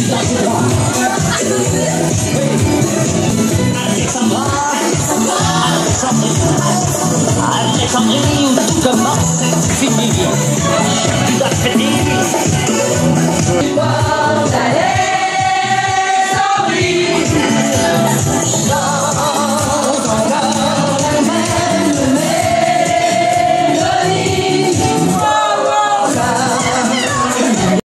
Alexandrie où tout commence, finit. Tu dois finir.